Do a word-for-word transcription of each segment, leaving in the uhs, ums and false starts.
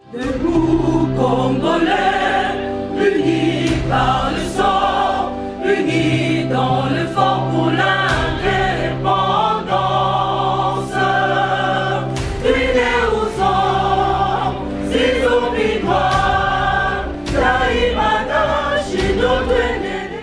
Debout Congolais, unis par le sang, unis dans le fort pour l'indépendance. Unis aux hommes, ces zombies noirs, Taïmada, chez notre ennemi.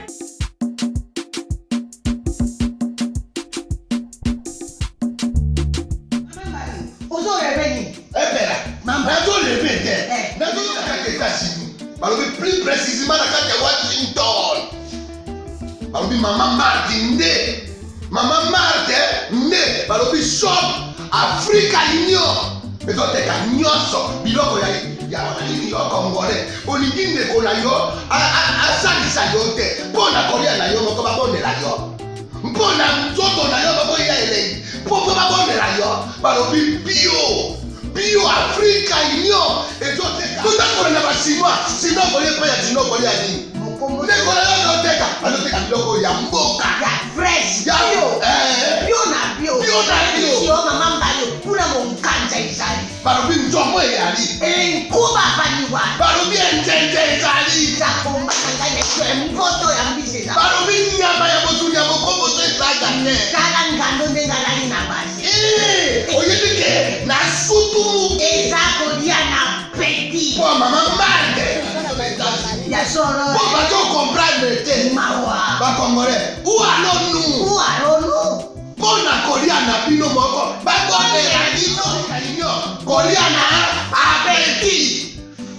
Plus précisément dans la Washington. Maman Martin Maman Martin né. Shop Africa Union. Mais quand tu as nyonso, biloko ya ya wanani yo Congolais. Olingi ndeko na yo asalisa yo te. Mpona kolia na yo moko babondela yo. Mpona nzoto na yo moko ya elei. Mpo babondela yo. Balobi bio. Bio Africa Union. Et toi tout à l'heure na chinois, sinon kolia pa ya chinois kolia ni. Ndeko na yo teka, anoteka biloko ya mboka. Ya fresh. Ya bio. Eh. Bio na bio. Bio na bio. Sio mama mbayo kuna monkanja izali. Balobi nzomo yali. Eh nkuba baniwa. Balobi njenje izali. Zakomba kanganya kwa mpoto ya mbise za. Balobi nyama ya botu ya bokombo to isaga ne. Kala ngando ndenga lali na basi. Eh, oyedike na sutu. Ezako dia na petit. Kwa mama mande. Ya soro. Pour pas tout comprendre te. Mawa. Ba Congolais. Où allons-nous? Où allons-nous? Pour na kolia na bino moko. Ba bonne la bino kanyo. Kolia na appétit.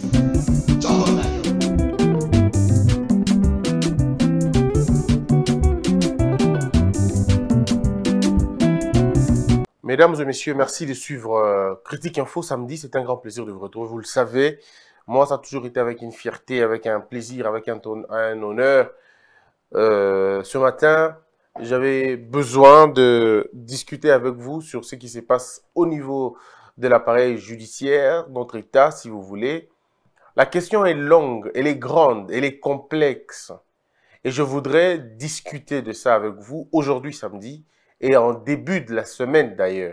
Mesdames et messieurs, merci de suivre euh, Critique Info samedi. C'est un grand plaisir de vous retrouver, vous le savez. Moi, ça a toujours été avec une fierté, avec un plaisir, avec un, un honneur. Euh, ce matin, j'avais besoin de discuter avec vous sur ce qui se passe au niveau de l'appareil judiciaire, notre État, si vous voulez. La question est longue, elle est grande, elle est complexe. Et je voudrais discuter de ça avec vous aujourd'hui, samedi, et en début de la semaine d'ailleurs.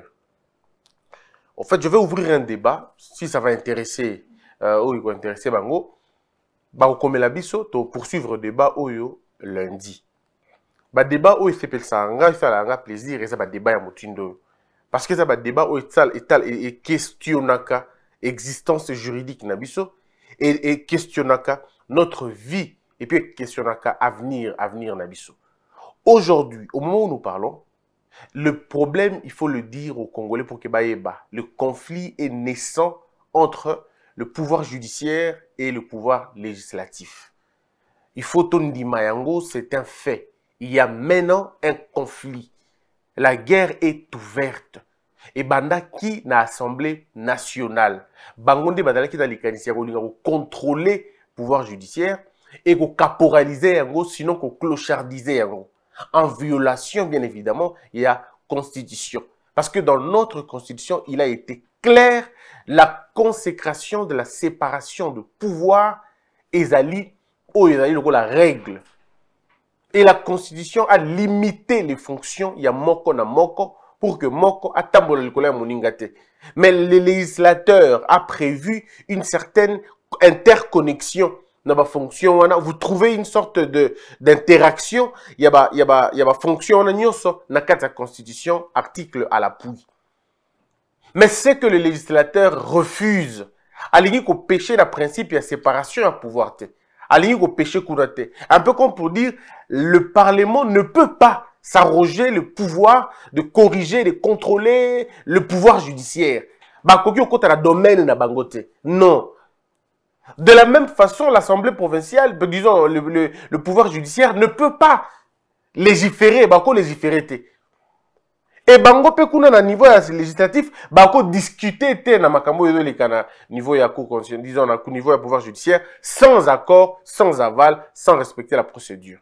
En fait, je vais ouvrir un débat, si ça va intéresser Euh, ou il va intéresser bango ba comme la biso to poursuivre débat oyo lundi ba débat oyo fait ça nga fait la plaisir et ça ba débat ya motindo parce que ça ba débat oyo etal etal et questionnaka existence juridique na biso et, et questionnaka notre vie et puis questionnaka avenir avenir na biso. Aujourd'hui, au moment où nous parlons, le problème, il faut le dire aux Congolais pour que baïeba, le conflit est naissant entre le pouvoir judiciaire et le pouvoir législatif. Il faut tondi mayango, c'est un fait. Il y a maintenant un conflit. La guerre est ouverte. Et banda qui na Assemblée nationale. Bangonde bandala qui dans les canisiers ko contrôler le pouvoir judiciaire et ko caporaliser yango, sinon ko clochardiser yango. En violation, bien évidemment, il y a constitution. Parce que dans notre constitution, il a été clair la consécration de la séparation de pouvoir ezali ou ezali la règle. Et la constitution a limité les fonctions, il y a moko na moko, pour que moko atambola likola moningate. Mais le législateur a prévu une certaine interconnexion dans la fonction. Vous trouvez une sorte de d'interaction, il y a il y a il y a fonction na nyonso na kata constitution article à l'appui. Mais c'est que le législateur refuse. Alingi ko péché la principe et la séparation à pouvoir te. Alingi ko péché kurate. Un peu comme pour dire, le Parlement ne peut pas s'arroger le pouvoir de corriger, de contrôler le pouvoir judiciaire. Ba koki okota la domaine na bangote. Non. De la même façon, l'Assemblée provinciale, disons, le, le, le pouvoir judiciaire ne peut pas légiférer, ba ko légiférer te. Et bango pe kuna na niveau législatif, bako discuter te na makambo yodo le kana niveau ya cour constitutionnelle, disons na niveau ya pouvoir judiciaire, sans accord, sans aval, sans respecter la procédure.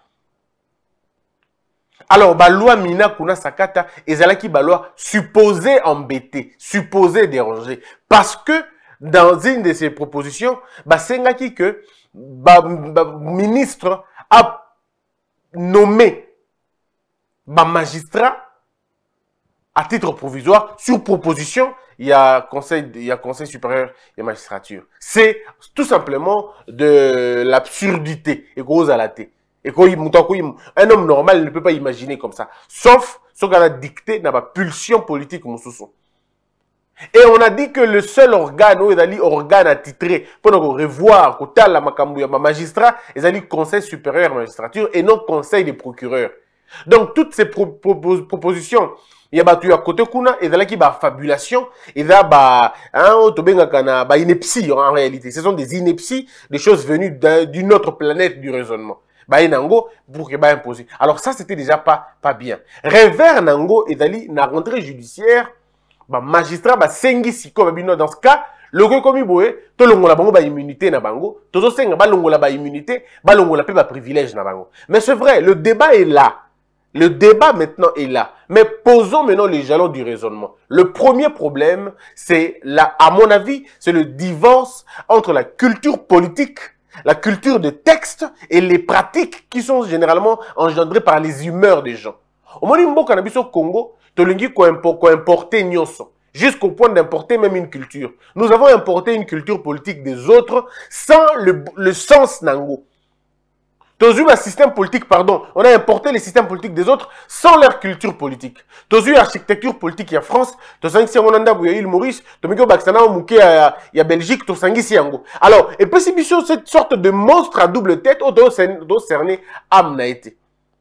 Alors, ba loi mina kuna sakata, ezalaki ba loi supposée embêter, supposée déranger, parce que dans une de ces propositions, ba sengaki que ba, ba ministre a nommé ba magistrat à titre provisoire, sur proposition, il y a conseil, il y a conseil supérieur et magistrature. C'est tout simplement de l'absurdité. Et cause à la tête. Et quand un homme normal ne peut pas imaginer comme ça. Sauf ce qu'on a dicté dans la pulsion politique. Et on a dit que le seul organe, ou les organe attitré, pour nous revoir, côté la magistrat, c'est le conseil supérieur de magistrature et non conseil des procureurs. Donc toutes ces pro pro propositions, il y a à côté kuna, et là qui ba fabulation, et là ba hein, ba ineptie en réalité. Ce sont des inepties, des choses venues d'une autre planète du raisonnement. Ba nango pour que ba imposer. Alors ça c'était déjà pas pas bien. Revers nango et dali na rentrée judiciaire. Ba magistrat ba sengi siko ba bino dans ce cas le ko komi boye to longola bango ba immunité na bango tozo senga ba longola ba immunité ba longola pe ba privilège na bango. Mais c'est vrai, le débat est là. Le débat maintenant est là. Mais posons maintenant les jalons du raisonnement. Le premier problème, c'est là, à mon avis, c'est le divorce entre la culture politique, la culture de texte et les pratiques qui sont généralement engendrées par les humeurs des gens. Au moment où on a au Congo, Tolingi ko importer nyonso, jusqu'au point d'importer même une culture. Nous avons importé une culture politique des autres sans le, le sens nango. Tozu un système politique, pardon, on a importé les systèmes politiques des autres sans leur culture politique. Tozu l'architecture politique en France, tosangi si on a il Maurice, tomiko baxana au mouké à ya Belgique, tosangi si yango. Alors, et puis c'est cette sorte de monstre à double tête au dos cerné âme n'a été.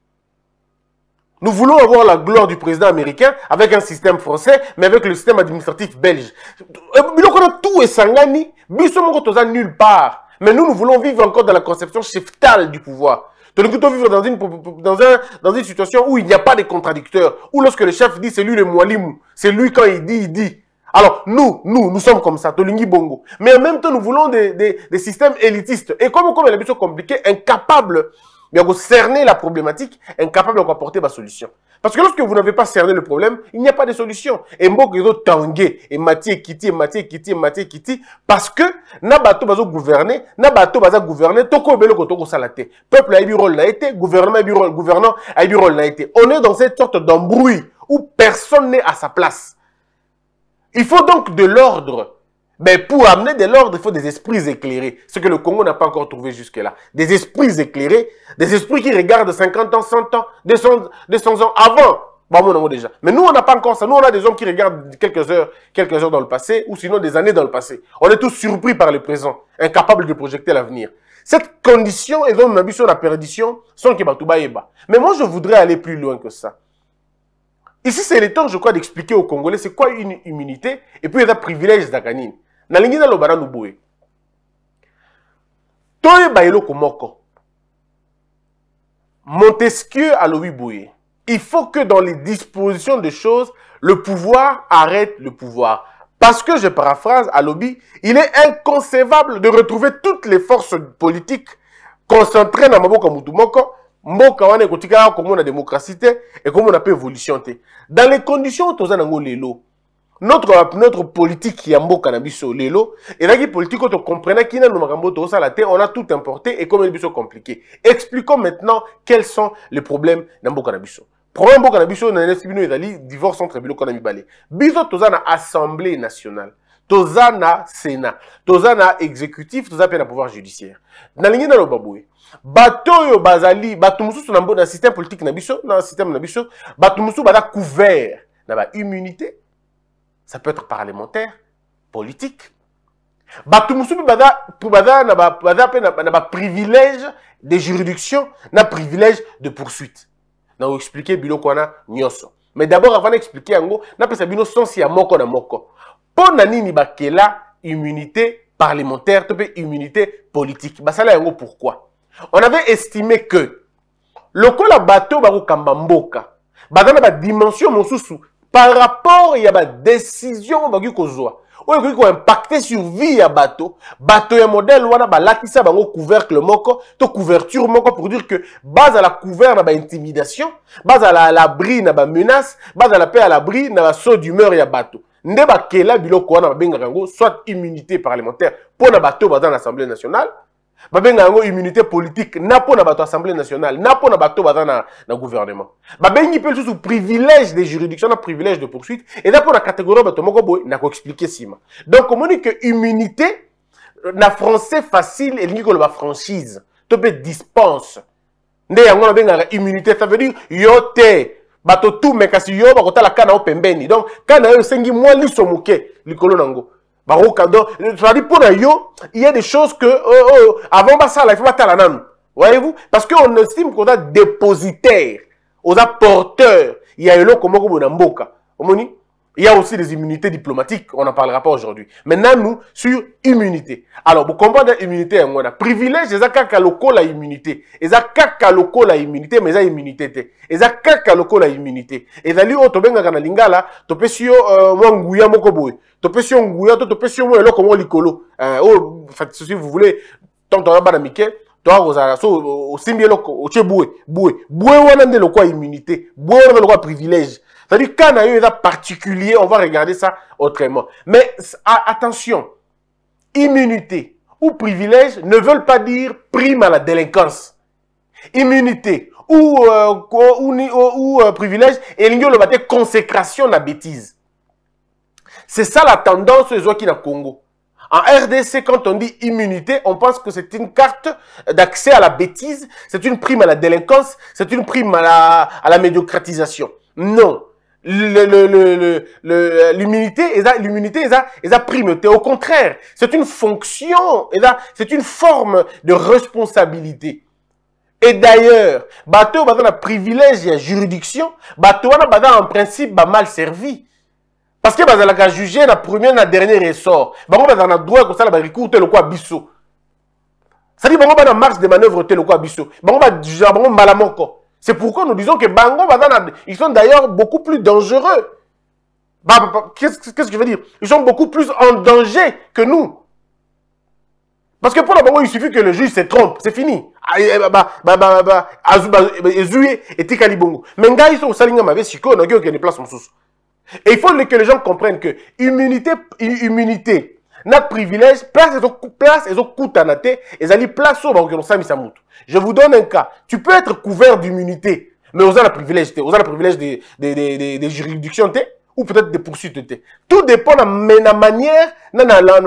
Nous voulons avoir la gloire du président américain avec un système français, mais avec le système administratif belge. Tout est sangani, bisomoko toza nulle part. Mais nous, nous voulons vivre encore dans la conception cheftale du pouvoir. Nous voulons vivre dans une, dans, un, dans une situation où il n'y a pas de contradicteurs. Où lorsque le chef dit, c'est lui le moualimou. C'est lui quand il dit, il dit. Alors, nous, nous, nous sommes comme ça, Tolingi Bongo. Mais en même temps, nous voulons des, des, des systèmes élitistes. Et comme, comme les choses compliquées, incapables de cerner la problématique, incapables d'apporter ma solution. Parce que lorsque vous n'avez pas cerné le problème, il n'y a pas de solution. Et Mboko tangué, et Mathieu Kiti, et Mathieu Kiti, et Mathieu Kiti, parce que Nabato bazo gouverner, Nabato baza gouverner, Toko Belo Kotoko Salate. Peuple a eu rôle n'a été, gouvernement a eu rôle, gouvernant a eu rôle n'a été. On est dans cette sorte d'embrouille où personne n'est à sa place. Il faut donc de l'ordre. Mais pour amener de l'ordre, il faut des esprits éclairés. Ce que le Congo n'a pas encore trouvé jusque-là. Des esprits éclairés, des esprits qui regardent cinquante ans, cent ans, deux cents ans avant. Bon, mon déjà. Mais nous, on n'a pas encore ça. Nous, on a des hommes qui regardent quelques heures, quelques heures dans le passé, ou sinon des années dans le passé. On est tous surpris par le présent, incapables de projeter l'avenir. Cette condition, et donc, on a vu sur la perdition, sont Kebatouba Eba. Mais moi, je voudrais aller plus loin que ça. Ici, c'est le temps, je crois, d'expliquer aux Congolais c'est quoi une immunité, et puis il y a un privilège d'Aganine. Nalingi na lobara nuboe. Toye bailo komoko. Montesquieu a lobi boye. Il faut que dans les dispositions de choses, le pouvoir arrête le pouvoir. Parce que, je paraphrase à lobby, il est inconcevable de retrouver toutes les forces politiques concentrées dans Maboko Mutumoko, Mboka wane kotika comme on a démocratie et comme on a pas évolution. Dans les conditions où toza nango lelo, Notre, notre politique qui a un cannabis lelo, et là, qui politique, on comprenait qu'il y a on a tout importé et comme il est compliqué. Expliquons maintenant quels sont les problèmes d'un cannabis. Problème d'un cannabis, on a un divorce entre les cannabis balé. Biso, toza na Assemblée nationale, toza na Sénat, toza na exécutif, toza na pouvoir judiciaire. Na lingi na lo baboué. Bato yo bazali, bato musu na un système politique na biso, na système na biso, bato musu bada couvert na ba immunité. Ça peut être parlementaire, politique. Batumusu bada bada na ba bada pe na ba privilège de juridiction, na privilège de poursuite. Na vous expliquer bilo kwana nyoso. Mais d'abord avant d'expliquer ango, na pesa bino sens ya moko na moko. Po na nini bakela immunité parlementaire, to pe immunité politique. Basala yango pourquoi? On avait estimé que le kola bateau ba ko kamba mboka. Bada na ba dimension mosusu par rapport, il y a des décisions qui ont impacté sur la vie à bateau. Bateau est modèle, on a un couvercle, une couverture pour dire que base à la couvercle, il y a intimidation, base à l'abri, il y a menace, base à la paix à l'abri, il y a saut d'humeur, il y a bateau. Soit immunité parlementaire pour le bateau dans l'Assemblée nationale, babenga yango immunité politique na po na bato assemblée nationale na po na bato baza na, na gouvernement babengi mpe lisusu privilège de juridiction na privilège de poursuite et na po na catégorie bato moko boye na koexpliquer sima donc omoni que immunité na français facile elingi koloba franchise to mpe dispense nde yango nabengaka immunité ça veut dire yo te bato tu me kasi yo bakotala kana o pembeni donc kana yo esengi mwa liso moke likolo nango baroka donc ça dit pour yo il y a des choses que oh, oh, avant ça il faut battre la nanu voyez-vous parce que on estime qu'on a dépositaire aux apporteurs il y a elo comme ko na mboka omoni il y a aussi des immunités diplomatiques on n'en parlera pas aujourd'hui maintenant nous sur immunité alors vous comprenez immunité on a privilège les akaka loko la immunité les akaka loko la immunité mais ça immunité te les akaka loko la immunité et dali o tobenga kana lingala topesio mwanguya moko boy topesio nguya to topesio mo eloko mo likolo oh si vous voulez tant on ba na mike toi ozala so osimbi eloko oche boué boué boué wana nde loko immunité boué wana loko privilège. C'est-à-dire quand on a eu un particulier, on va regarder ça autrement. Mais attention, immunité ou privilège ne veulent pas dire prime à la délinquance. Immunité ou, euh, ou, ou, ou euh, privilège, et il y a une consécration de la bêtise. C'est ça la tendance aux gens qui sont Congo. En R D C, quand on dit immunité, on pense que c'est une carte d'accès à la bêtise, c'est une prime à la délinquance, c'est une prime à la, à la médiocratisation. Non. L'immunité, l'immunité, est la primauté. Au contraire, c'est une fonction, c'est une forme de responsabilité. Et d'ailleurs, bateau a un privilège et la juridiction, bateau a en principe mal servi. Parce que bateau a jugé la première et la dernière ressort. Bateau a un droit comme ça, la recours tel quoi bisso. Ça dit bateau a une marge de manœuvre tel quoi bisso. Bateau a jugé bateau malamoko. C'est pourquoi nous disons que Bango, ils sont d'ailleurs beaucoup plus dangereux. Qu'est-ce que je veux dire? Ils sont beaucoup plus en danger que nous. Parce que pour le Bango, il suffit que le juge se trompe. C'est fini. Et il faut que les gens comprennent que immunité, immunité, notre privilège, place et coût à naté, et ali place au je vous donne un cas. Tu peux être couvert d'immunité, mais vous avez le privilège, vous avez le privilège des de, de, de, de juridictions, ou peut-être des poursuites. Tout dépend de la manière, mais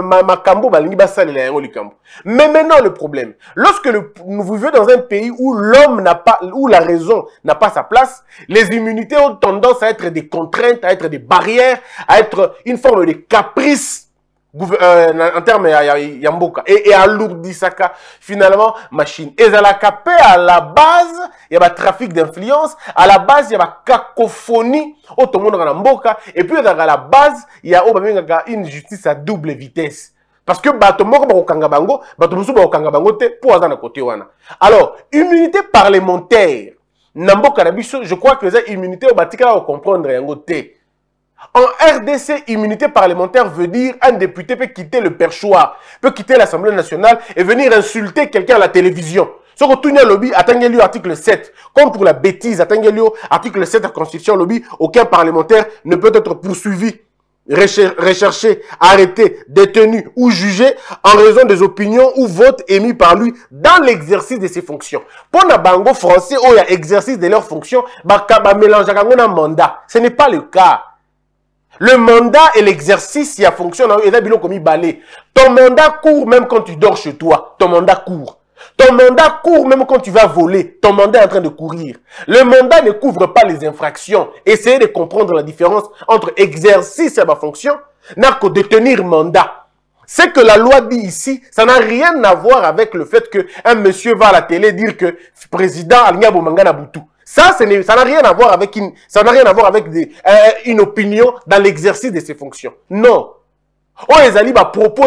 maintenant le problème, lorsque le, nous vivons dans un pays où l'homme n'a pas, où la raison n'a pas sa place, les immunités ont tendance à être des contraintes, à être des barrières, à être une forme de caprice. Euh, en termes de Yamboka et, et alourdi saka finalement machine et à la capé à la base il y a un trafic d'influence à la base il y a une cacophonie au tout le monde dans Mboka et puis à la base il y a une justice à double vitesse parce que bato moko ba kokanga bango bato musu ba kokanga bango te pour azana côté wana alors immunité parlementaire na Mboka na biso je crois que les immunités au batika va comprendre yango te. En R D C, immunité parlementaire veut dire un député peut quitter le perchoir, peut quitter l'Assemblée nationale et venir insulter quelqu'un à la télévision. Ce que tout le lobby, atteignez article sept. Comme pour la bêtise, atteignez article sept de la Constitution lobby, aucun parlementaire ne peut être poursuivi, recherché, arrêté, détenu ou jugé en raison des opinions ou votes émis par lui dans l'exercice de ses fonctions. Pour les bango français, où il y a exercice de leurs fonctions, bah, mélange avec un mandat. Ce n'est pas le cas. Le mandat et l'exercice, il y a fonction, il y a comme balai. Ton mandat court même quand tu dors chez toi. Ton mandat court. Ton mandat court même quand tu vas voler. Ton mandat est en train de courir. Le mandat ne couvre pas les infractions. Essayez de comprendre la différence entre exercice et ma fonction, n'a que détenir mandat. Ce que la loi dit ici, ça n'a rien à voir avec le fait qu'un monsieur va à la télé dire que président Alingabo Mangana Boutou. Ça, ça n'a rien à voir avec une, ça n'a rien à voir avec des, euh, une opinion dans l'exercice de ses fonctions. Non. Oh, les alibis propos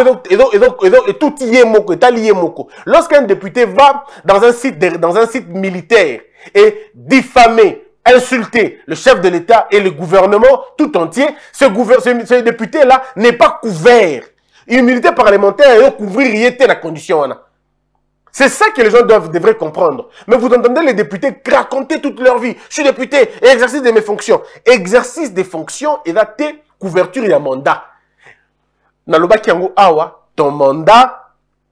et tout y est moko, et moko. Lorsqu'un député va dans un site, de, dans un site militaire et diffamer, insulter le chef de l'État et le gouvernement tout entier, ce, ce, ce député-là n'est pas couvert. Immunité parlementaire et couvrir la condition. C'est ça que les gens doivent, devraient comprendre. Mais vous entendez les députés raconter toute leur vie. Je suis député et exercice de mes fonctions. Exercice des fonctions et la couverture et un mandat. Naloba Kiango Awa, ton mandat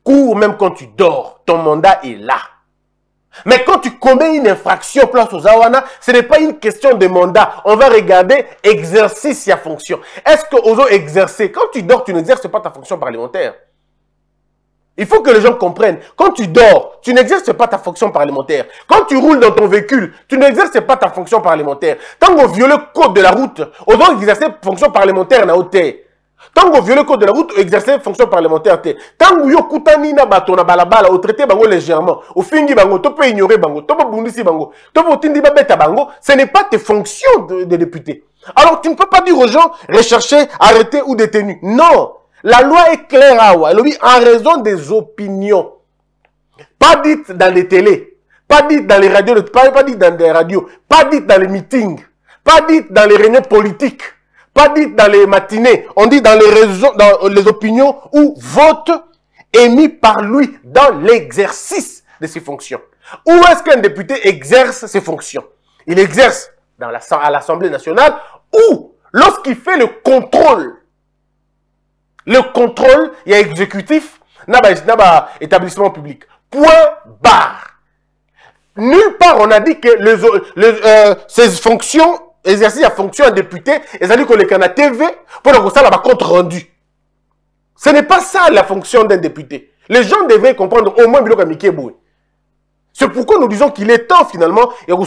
cours même quand tu dors. Ton mandat est là. Mais quand tu commets une infraction place aux Awana, ce n'est pas une question de mandat. On va regarder exercice et fonction. Est-ce que aux autres exercer? Quand tu dors, tu n'exerces pas ta fonction parlementaire. Il faut que les gens comprennent. Quand tu dors, tu n'exerces pas ta fonction parlementaire. Quand tu roules dans ton véhicule, tu n'exerces pas ta fonction parlementaire. Tant qu'on viole le code de la route, aux autres exercer fonction parlementaire na hauteur. Tant qu'on viole le code de la route, exercer fonction parlementaire. Tant qu'on yo kutani na bato na balabala, au traité bango légèrement, au fingi bango, tu peux ignorer bango, tu peux bundisi bango, tu peux tindi babeta bango, ce n'est pas tes fonctions de, de député. Alors tu ne peux pas dire aux gens rechercher, arrêter ou détenir. Non. La loi est claire, Awa. Elle dit en raison des opinions. Pas dites dans les télés, pas dites dans les radios, pas, pas dites dans les radios, pas dites dans les meetings, pas dites dans les réunions politiques, pas dites dans les matinées. On dit dans les raisons, dans les opinions ou votes émis par lui dans l'exercice de ses fonctions. Où est-ce qu'un député exerce ses fonctions? Il exerce dans la, à l'Assemblée nationale ou lorsqu'il fait le contrôle. Le contrôle, il y a exécutif, il y a établissement public. Point barre. Nulle part on a dit que les, les, euh, ces fonctions, exercice à fonction à député, ils ont dit qu'on les canne à T V pour que ça là compte rendu. Ce n'est pas ça la fonction d'un député. Les gens devraient comprendre au moins Biloko Mikeboué. C'est pourquoi nous disons qu'il est temps finalement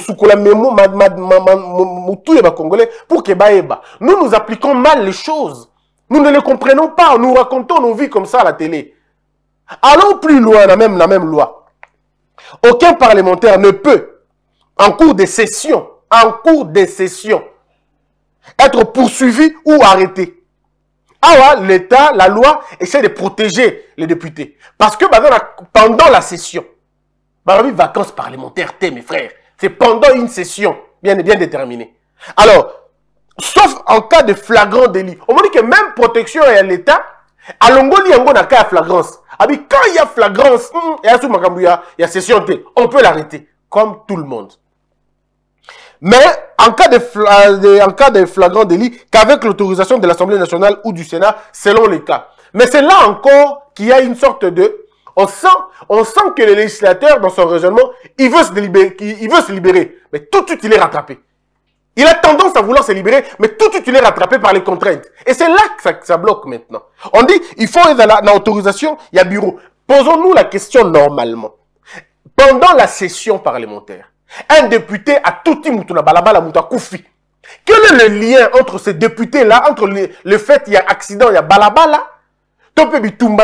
pour que nous nous appliquons mal les choses. Nous ne les comprenons pas, nous racontons nos vies comme ça à la télé. Allons plus loin, la même, la même loi. Aucun parlementaire ne peut, en cours de session, en cours de session, être poursuivi ou arrêté. Alors, l'État, la loi, essaie de protéger les députés. Parce que pendant la session, bah, les vacances parlementaires, mes frères, c'est pendant une session bien, bien déterminée. Alors, sauf en cas de flagrant délit. On m'a dit que même protection à l'État, à l'ongoli, il y a flagrance. Quand il y a flagrance, il y a session, on peut l'arrêter, comme tout le monde. Mais en cas de, en cas de flagrant délit, qu'avec l'autorisation de l'Assemblée nationale ou du Sénat, selon les cas. Mais c'est là encore qu'il y a une sorte de... On sent, on sent que le législateur, dans son raisonnement, il veut se libérer, il veut se libérer, mais tout de suite, il est rattrapé. Il a tendance à vouloir se libérer, mais tout de suite, il est rattrapé par les contraintes. Et c'est là que ça, que ça bloque maintenant. On dit, il faut l'autorisation, il y a bureau. Posons-nous la question normalement. Pendant la session parlementaire, un député a tout dit Moutouna Balabala Mouta Koufi. Quel est le lien entre ces députés-là, entre le, le fait qu'il y a accident, il y a Balabala? Prenons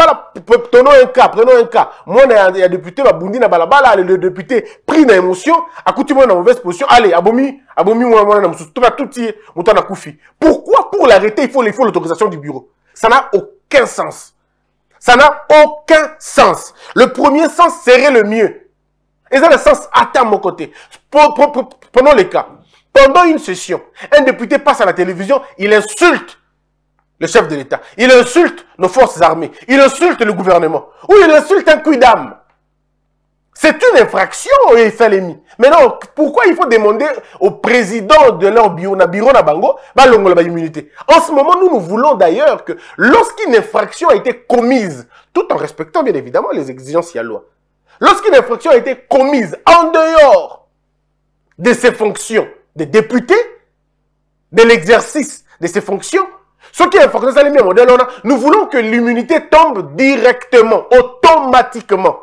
un cas, prenons un cas. Moi, il y a député, Babundi na balabala, le député pris dans l'émotion, à côté moi dans mauvaise position, allez, abomi, abomi, moi, moi, tout va tout tirer, mouton à koufi. Pourquoi pour l'arrêter, il faut il faut l'autorisation du bureau? Ça n'a aucun sens. Ça n'a aucun sens. Le premier sens serait le mieux. Et ça, le sens atteint mon côté. Prenons les cas. Pendant une session, un député passe à la télévision, il insulte le chef de l'État. Il insulte nos forces armées. Il insulte le gouvernement. Ou il insulte un quidam. C'est une infraction, il fait les mis. Maintenant, pourquoi il faut demander au président de leur bureau, na bureau na bango, ba longo la immunité? En ce moment, nous, nous voulons d'ailleurs que lorsqu'une infraction a été commise, tout en respectant bien évidemment les exigences de la loi, lorsqu'une infraction a été commise en dehors de ses fonctions de député, de l'exercice de ses fonctions, ce qui est important, c'est le modèle. Nous voulons que l'immunité tombe directement, automatiquement.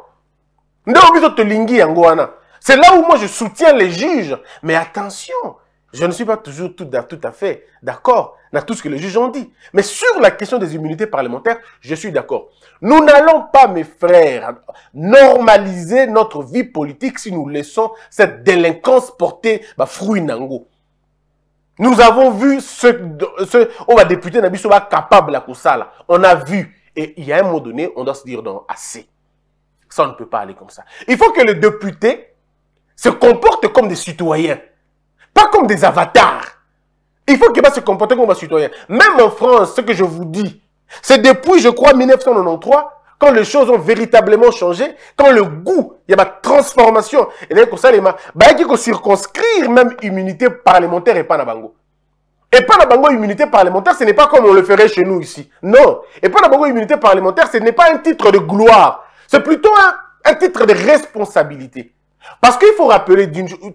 C'est là où moi je soutiens les juges. Mais attention, je ne suis pas toujours tout, tout à fait d'accord dans tout ce que les juges ont dit. Mais sur la question des immunités parlementaires, je suis d'accord. Nous n'allons pas, mes frères, normaliser notre vie politique si nous laissons cette délinquance porter bah, fruit nango. Nous avons vu ce, ce on va député Nabiso va capable à ça. On a vu. Et il y a un moment donné, on doit se dire non, assez. Ça, on ne peut pas aller comme ça. Il faut que les députés se comportent comme des citoyens. Pas comme des avatars. Il faut qu'ils se comportent comme des citoyens. Même en France, ce que je vous dis, c'est depuis, je crois, mille neuf cent quatre-vingt-treize, quand les choses ont véritablement changé, quand le goût, il y a ma transformation, et là, comme ça, il y a circonscrire même immunité parlementaire et pas na bango. Et pas la bango immunité parlementaire, ce n'est pas comme on le ferait chez nous ici. Non. Et pas la bango immunité parlementaire, ce n'est pas un titre de gloire. C'est plutôt un, un titre de responsabilité. Parce qu'il faut rappeler d'une chose.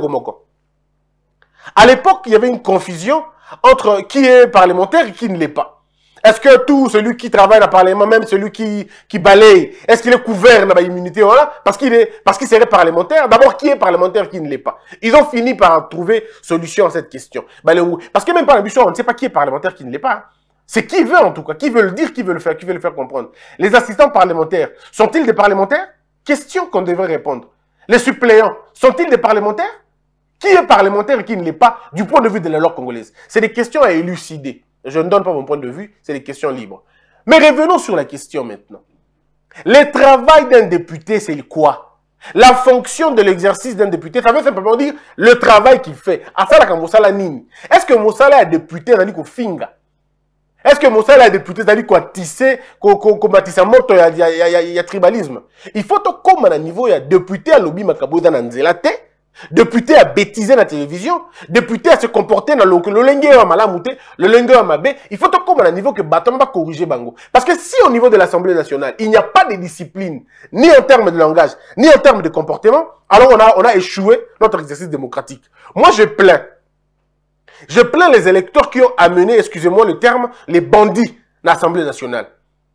À l'époque, il y avait une confusion entre qui est parlementaire et qui ne l'est pas. Est-ce que tout celui qui travaille dans le Parlement, même celui qui, qui balaye, est-ce qu'il est couvert dans l'immunité, voilà, parce qu'il est, parce qu'il serait parlementaire? D'abord, qui est parlementaire, qui ne l'est pas? Ils ont fini par trouver solution à cette question. Parce que même par la mission, on ne sait pas qui est parlementaire, qui ne l'est pas. C'est qui veut, en tout cas, qui veut le dire, qui veut le faire, qui veut le faire comprendre. Les assistants parlementaires, sont-ils des parlementaires? Question qu'on devrait répondre. Les suppléants, sont-ils des parlementaires? Qui est parlementaire et qui ne l'est pas, du point de vue de la loi congolaise? C'est des questions à élucider. Je ne donne pas mon point de vue, c'est des questions libres. Mais revenons sur la question maintenant. Le travail d'un député, c'est quoi? La fonction de l'exercice d'un député, ça veut simplement dire le travail qu'il fait. Est-ce que Moussala est député, c'est-à-dire qu'on finga? Est-ce que Moussala est député, c'est-à-dire qu'on a tissé, qu'on a tissé mort, il y a tribalisme? Il faut que, comme à un niveau, il y a député à l'obi makabouda nanzelate, député à bêtiser la télévision, député à se comporter dans le lengue à malamouté, le lengue à mabé, il faut comme à un niveau que Baton va corriger Bango. Parce que si au niveau de l'Assemblée nationale, il n'y a pas de discipline, ni en termes de langage, ni en termes de comportement, alors on a, on a échoué notre exercice démocratique. Moi, je plains. Je plains les électeurs qui ont amené, excusez-moi le terme, les bandits à l'Assemblée nationale.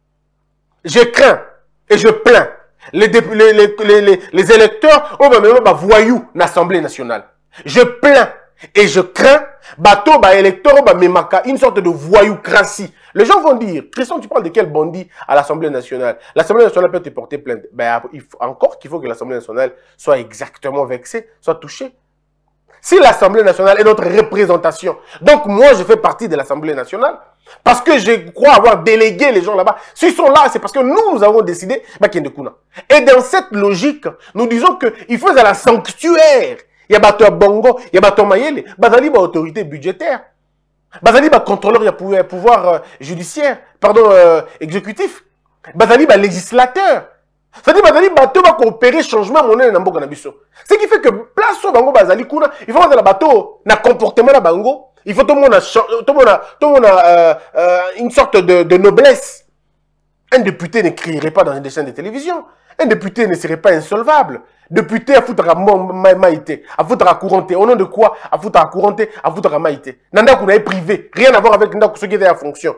Je crains et je plains Les, les, les, les, les électeurs ont même un voyou dans l'Assemblée nationale. Je plains et je crains bateau, bah, électeurs, bah, memaka, une sorte de voyoucratie. Les gens vont dire, Christian, tu parles de quel bandit à l'Assemblée nationale? L'Assemblée nationale peut te porter plainte. Ben, il faut, encore qu'il faut que l'Assemblée nationale soit exactement vexée, soit touchée. Si l'Assemblée nationale est notre représentation, donc moi je fais partie de l'Assemblée nationale, parce que je crois avoir délégué les gens là-bas. S'ils sont là, c'est parce que nous, nous avons décidé, bah, qu'il y a des coups. Et dans cette logique, nous disons qu'il faut à la sanctuaire. Il y a bateau bongo, il y a bateau mayele, bazali ba autorité budgétaire, bazali ba contrôleur, il y a pouvoir, pouvoir euh, judiciaire, pardon, euh, exécutif, bazali ba législateur. C'est-à-dire bazali bateau va coopérer changement monnaie dans Mboka Nabiso. Ce qui fait que place au bango bazali kuna, il faut avoir la bateau na comportement na bango. Il faut tout le monde a, tout le monde a, tout le monde a euh, euh, une sorte de, de noblesse. Un député ne crierait pas dans une chaîne de télévision. Un député ne serait pas insolvable. Député à foutre à maïté, à foutre à couranté. Au nom de quoi? À foutre à couranté, à foutre à maïté. Nanda qu'on est privé. Rien à voir avec Nanda ce qui est à fonction.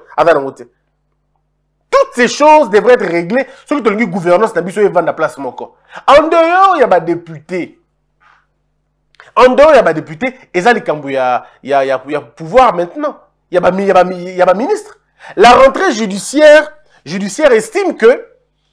Toutes ces choses devraient être réglées. Ce que tu dis gouvernance, n'a pas besoin de place mon corps. En dehors, il y a des députés. En dehors, il y a des députés, et ça, il y a, il y a, il y a pouvoir maintenant. Il y a des ministres. La rentrée judiciaire, judiciaire estime que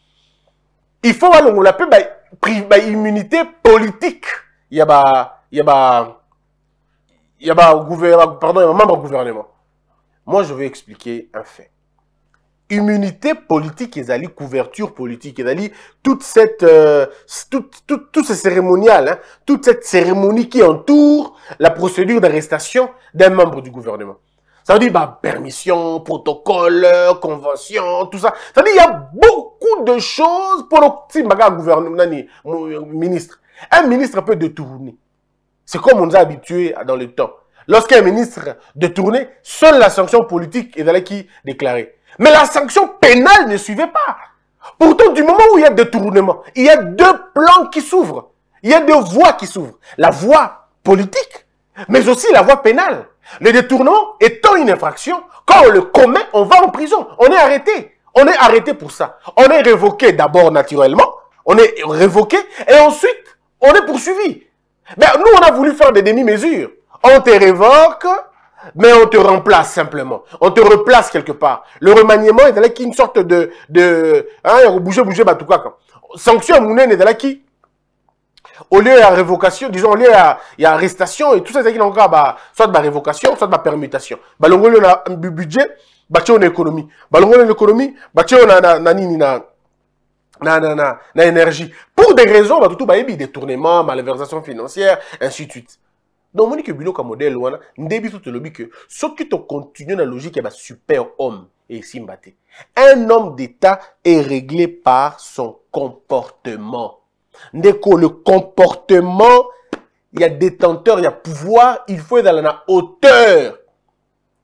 il faut avoir une immunité politique. Il y a il y a il y a pardon, il y a un membre du gouvernement. Moi, je vais expliquer un fait. Immunité politique, ils allaient couverture politique, ils allaient toute cette, euh, tout, tout, tout ce cérémonial, hein, toute cette cérémonie qui entoure la procédure d'arrestation d'un membre du gouvernement. Ça veut dire, bah, permission, protocole, convention, tout ça. Ça veut dire, il y a beaucoup de choses pour le petit gouvernement, ministre. Un ministre peut détourner. C'est comme on nous a habitués dans le temps. Lorsqu'un ministre détourne, seule la sanction politique est d'aller qui déclarer. Mais la sanction pénale ne suivait pas. Pourtant, du moment où il y a détournement, il y a deux plans qui s'ouvrent. Il y a deux voies qui s'ouvrent. La voie politique, mais aussi la voie pénale. Le détournement étant une infraction, quand on le commet, on va en prison. On est arrêté. On est arrêté pour ça. On est révoqué d'abord naturellement. On est révoqué et ensuite, on est poursuivi. Mais nous, on a voulu faire des demi-mesures. On te révoque, mais on te remplace simplement. On te replace quelque part. Le remaniement est là qui une sorte de... de hein, bouger, bouger, bah tout cas. Sanction mounène est là qui... Au lieu à révocation, disons, au lieu à, il y a arrestation et tout ça, c'est qu'il y a encore, bah, soit de la révocation, soit de la permutation. Bah, l'on a un budget, bah, tu as une économie. Bah, l'on a une économie, bah, tu as une, na, nini, na, na, na, na, na, énergie. Pour des raisons, bah, tout, bah, il y a des détournements, malversation financière, ainsi de suite. Donc, on dit que bilo comme modèle, on a, n'débi tout le que, ce qui te continue dans la logique, il y a super homme et simbate. Un homme d'État est réglé par son comportement. Ndeko, le comportement, il y a détenteur, il y a pouvoir, il faut être dans la hauteur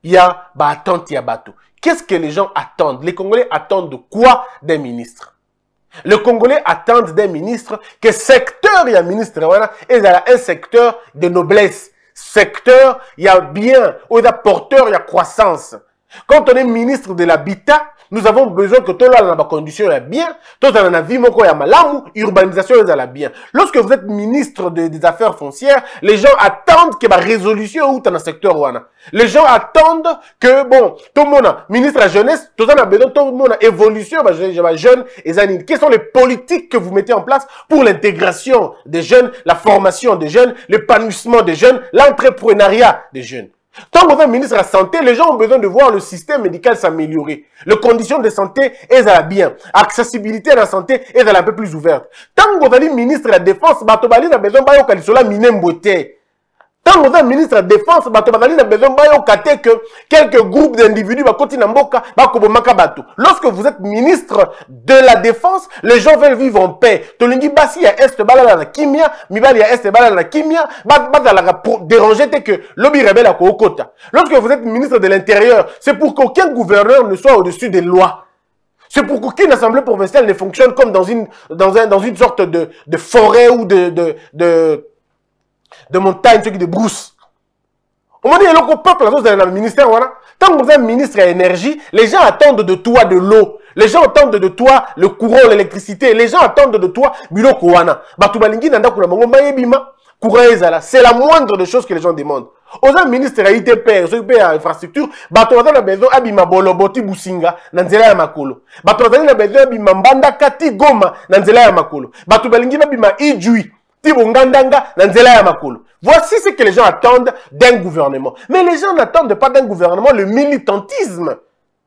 il y a bah, attente, il y a bateau. Qu'est-ce que les gens attendent? Les Congolais attendent de quoi des ministres? Les Congolais attendent des ministres que secteur, il y a ministre, voilà, et il y a un secteur de noblesse. Secteur, il y a bien, ou il y a porteur, il y a croissance. Quand on est ministre de l'habitat, nous avons besoin que tout le monde ait des conditions bien, tout le monde ait vie, urbanisation est bien. Lorsque vous êtes ministre de, des Affaires foncières, les gens attendent que la résolution ou dans le secteur ouana. Les gens attendent que, bon, tout le monde, ministre de la jeunesse, tout le monde a besoin, tout le monde a évolution, les jeunes et années. Quelles sont les politiques que vous mettez en place pour l'intégration des jeunes, la formation des jeunes, l'épanouissement des jeunes, l'entrepreneuriat des jeunes? Tant qu'on est ministre de la Santé, les gens ont besoin de voir le système médical s'améliorer. Les conditions de santé, elles sont bien. Accessibilité à la santé, elles sont un peu plus ouvertes. Tant qu'on est ministre de la Défense, Batobali a besoin de Kalisola Minembote. Tant qu'on est ministre de la Défense, Batobali a besoin de que quelques groupes d'individus continuent à mboka, lorsque vous êtes ministre de la Défense, les gens veulent vivre en paix. Tolingi Bassi ya est balala na kimia, Mibali ya est balala na kimia, bazala déranger que lobby rebelle à Kokota. Lorsque vous êtes ministre de l'Intérieur, c'est pour qu'aucun gouverneur ne soit au-dessus des lois. C'est pour qu'aucune assemblée provinciale ne fonctionne comme dans une, dans un, dans une sorte de, de forêt ou de, de, de, de montagne, de brousse. On m'a dit, le peuple, dans le ministère, voilà. Tant que vous êtes ministre à l'énergie, les gens attendent de toi de l'eau. Les gens attendent de toi le courant, l'électricité. Les gens attendent de toi bilo kouana. Batubalingi nanda kula mongo mayebima. C'est la moindre des choses que les gens demandent. Aux ministres à I T P, aux infrastructures, Batubalingi na besoin abima boloboti businga nanzela ya makolo. Batubalingi na besoin abima mbanda kati goma nanzela ya makolo. Batubalingi na abima ijui. Voici ce que les gens attendent d'un gouvernement. Mais les gens n'attendent pas d'un gouvernement le militantisme.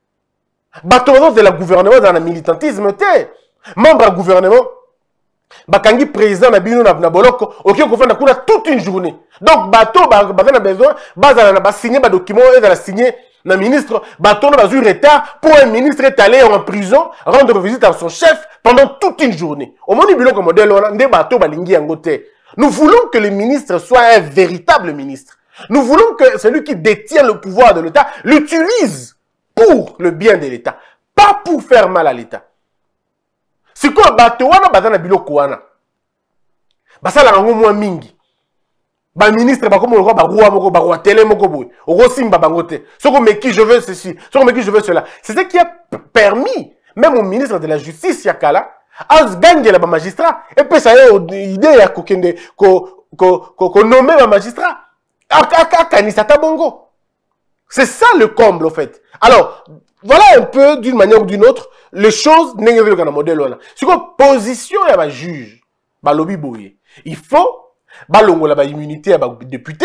Bateau de la gouvernement dans le militantisme, t'es membre du gouvernement. Bakangi président na bino na boloko, ok, gouvernement na toute une journée. Donc bateau ba a besoin, baza na ba signer ba document et la signer na ministre, bateau na eu retard pour un ministre est allé en prison rendre visite à son chef pendant toute une journée. Au moment du modèle on a bateau balingi angote. Nous voulons que le ministre soit un véritable ministre. Nous voulons que celui qui détient le pouvoir de l'État l'utilise pour le bien de l'État, pas pour faire mal à l'État. C'est quoi bateau wana bazana biloko wana? Basala rango mwa mingi. Ba ministre ba komo ba roi moko ba roi télé moko boy. Oro simba bangote. Soko mais qui je veux ceci, soko mais qui je veux cela. C'est ce qui a permis même au ministre de la Justice Yakala à gagner la magistrat et puis ça y est idée à kokende ko ko ko nommer un magistrat. Aka kanisata bongo. C'est ça le comble en fait. Alors, voilà un peu d'une manière ou d'une autre les choses n'est pas le modèle là. C'est quoi position ya ba juge, ba lobby boye. Il faut ba longola ba immunité ya ba député,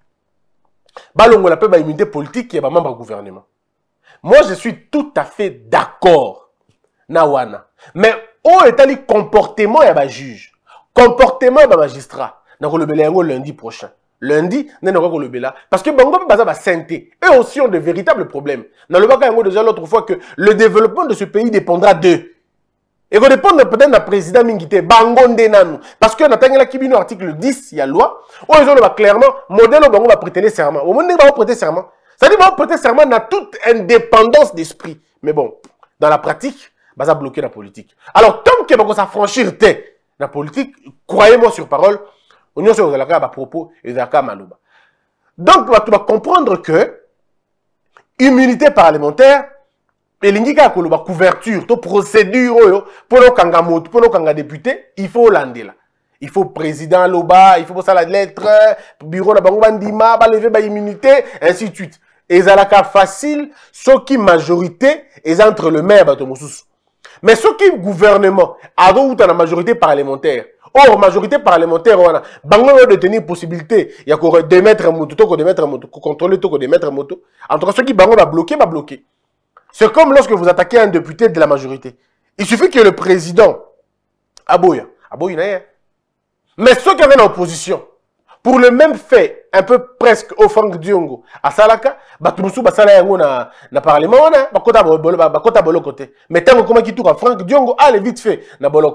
ba longola pe ba immunité politique ya ba membre du gouvernement. Moi je suis tout à fait d'accord na wana. Mais où est le comportement ya ba juge, comportement ya ba magistrat. Na ko le belengo lundi prochain. Lundi, nous n'avons pas le bela. Parce que Bango va santé. Eux aussi ont de véritables problèmes. Dans le cas déjà l'autre fois que le développement de ce pays dépendra d'eux. Et qu'on dépend peut-être d'un président Mingité, Bango Ndenanu. Parce que dans l'article dix, il y a loi, où ils ont clairement, modèle Bango va prêter serment. Au moment où il va prêter serment, ça dit qu'il va prêter serment dans toute indépendance d'esprit. Mais bon, dans la pratique, il va bloquer la politique. Alors, tant que Bango s'affranchir de la politique, croyez-moi sur parole, on sur la à propos et à Malouba. Donc, tu vas comprendre que immunité parlementaire, et l'indica que la couverture, la procédure pour nos kangamoto, pour nos kanga députés, il faut l'andi là. Il faut président Loba, il faut ça la lettre, bureau na bango bandima, ba lever ba immunité, ainsi de suite. Et ça la facile, ce qui majorité est entre le maire bato mosusu. Mais ce qui gouvernement, a dans la majorité parlementaire. Or, majorité parlementaire, on a bango de tenir possibilité, il y a qu'on démettre un moto, qu'on démettre un moto, qu'on contrôle tout, qu'on démettre un moto. En tout cas, ceux qui bango va bloquer, va bloquer. C'est comme lorsque vous attaquez un député de la majorité. Il suffit que le président, aboya, aboya n'a rien. Mais ceux qui avaient l'opposition, pour le même fait, un peu presque au Franck Diongo, à Salaka, Batumusu, Basala Yango na, na parlement, na, bakota bolo, bakota bolo côté. Mais tant que comment qui tourne à Franck Diongo, allez vite fait, na boloko.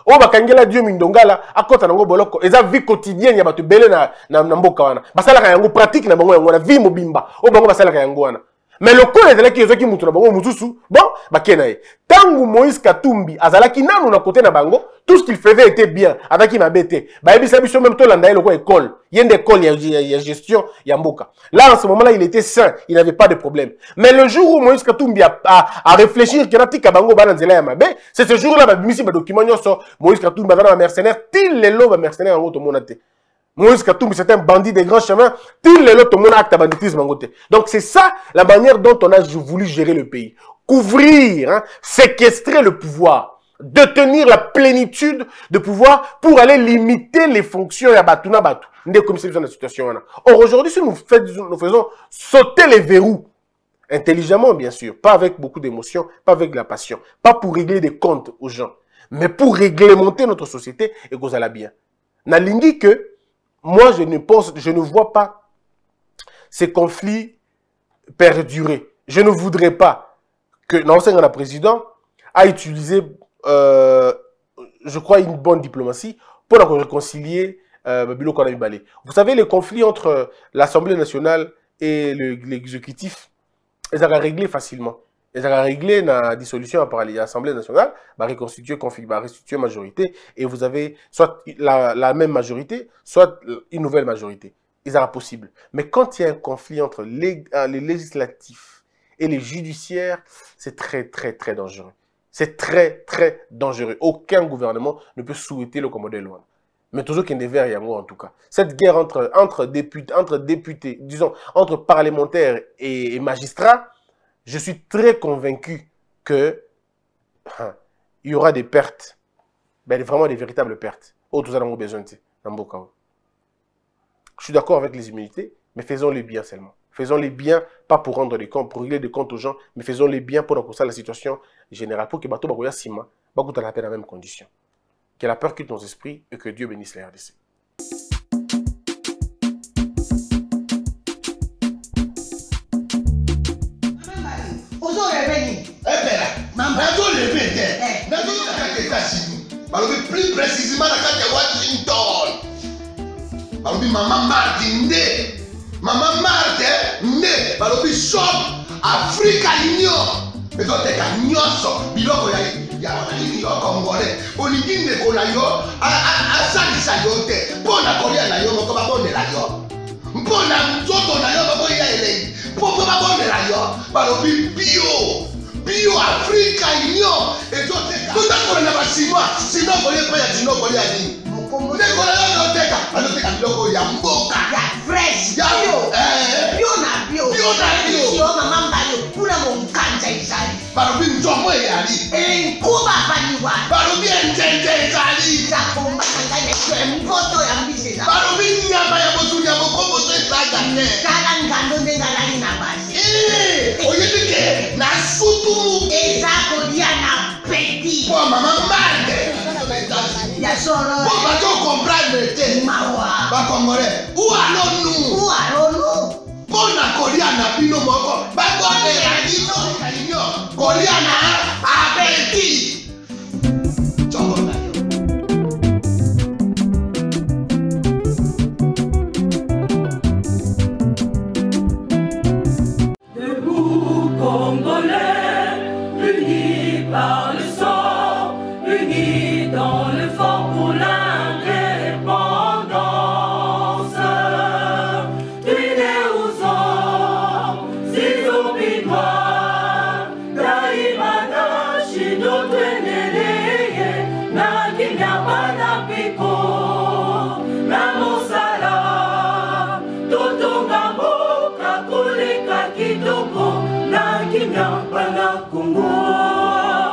O bakangela Dieu Mindongala akota nango boloko eza vie quotidienne ya bato belé na na mboka wana. Basala ka yango pratique na bango yango na vie mobimba. O bango basala ka yango wana. Mais le coup ezalaki ezoki mutu na bango mususu bon bakena ye. Tangu Moïse Katumbi azalaki nanu na côté na bango, tout ce qu'il faisait était bien, avec ma bête. Bah ebisa biso même to landa le quoi école. Yende école il y a gestion ya mboka. Là en ce moment-là, il était sain, il n'avait pas de problème. Mais le jour où Moïse Katumbi a, a, a réfléchi qu'il a tika bango bananzela ya mabe, c'est ce jour-là ba bimisi ba document nyoso Moïse Katumbi ba mercenaire, til le lo ba mercenaire en auto monate. Moïse Katumbi, c'est un bandit des grands chemins. Til le lot, tout le monde acte banditisme en côté. Donc, c'est ça la manière dont on a voulu gérer le pays. Couvrir, hein, séquestrer le pouvoir. Détenir la plénitude de pouvoir pour aller limiter les fonctions à Batuna Batu. Comme c'est dans la situation. Or, aujourd'hui, si nous faisons, nous faisons sauter les verrous, intelligemment, bien sûr, pas avec beaucoup d'émotion, pas avec de la passion, pas pour régler des comptes aux gens, mais pour réglementer notre société et qu'on aille bien. Nalingi que moi, je ne pense, je ne vois pas ces conflits perdurer. Je ne voudrais pas que l'ancien président a utilisé, euh, je crois, une bonne diplomatie pour réconcilier euh, Bilo Konami. Vous savez, les conflits entre l'Assemblée nationale et l'exécutif, ils ont réglé facilement. Ils ont réglé la dissolution par l'Assemblée nationale, bah reconstituer, bah restituer majorité, et vous avez soit la, la même majorité, soit une nouvelle majorité. Ils sont possible. Mais quand il y a un conflit entre les, les législatifs et les judiciaires, c'est très, très, très dangereux. C'est très, très dangereux. Aucun gouvernement ne peut souhaiter le commander loin. Mais toujours qu'il y ait des verts, en tout cas. Cette guerre entre, entre, députés, entre députés, disons, entre parlementaires et, et magistrats, je suis très convaincu que hein, il y aura des pertes, ben, vraiment des véritables pertes. Oh, tout ça, nous avons besoin de ça. Je suis d'accord avec les immunités, mais faisons-les bien seulement. Faisons-les bien, pas pour rendre des comptes, pour régler des comptes aux gens, mais faisons-les bien pour que ça la situation générale, pour que bateau bagoya sima, bagout à la paix dans la même condition. Que la peur quitte nos esprits et que Dieu bénisse les R D C. Plus précisément dans la Washington. Balobi Maman Martin né. Maman Martin né. Balobi shop Africa Union. Mais toi t'es qu'à nyonso. Biloko ya ya nini yo congolais. Olingi ne kola yo a a a salisa yo te. Pona kolia na yo moko ba bonela yo. Mpona nzoto na yo bako ya ele. Poko ba bonela yo. Balobi bio. Bio Africa Union. Et toi t'es tout à fait na ba chinois. Sinon kolia pa ya chinois kolia ni. Moko kola yo teka. Ano teka biloko ya mboka. Ya fresh. Ya bio. Eh. Bio na bio. Bio na bio. Sio mama mbayo. Kuna monganja izali. Balobi nzomo yali. Eh kuba baniwa. Balobi njenje izali. Za komba kanganya kwa mpoto ya mbise za. Balobi nyama ya botu ya bokombo to isaga ne. Kala ngando ndenga lali na basi. Eh, oyedike na sutu. Eza kodia na petit. Kwa mama mande. Ya soro. Pour pas qu'on comprenne te. Mawa. Ba congolais. Où allons-nous? Où allons-nous? Pour na kolia na bino moko. Ba bonne la dino kalinyo. Kolia na appétit. Choko na yo. Debout Congolais, unis par le sang, unis dans le fort pour l'indépendance. Unis aux hommes, si oublie noirs, daimana shindo tweneleye, na kinyama na piko, na mosala, totonga mboka koleka kitoko, na kinyama na Kongo.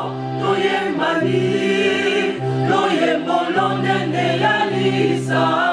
Toyembali, loyembolo nene ya lisa.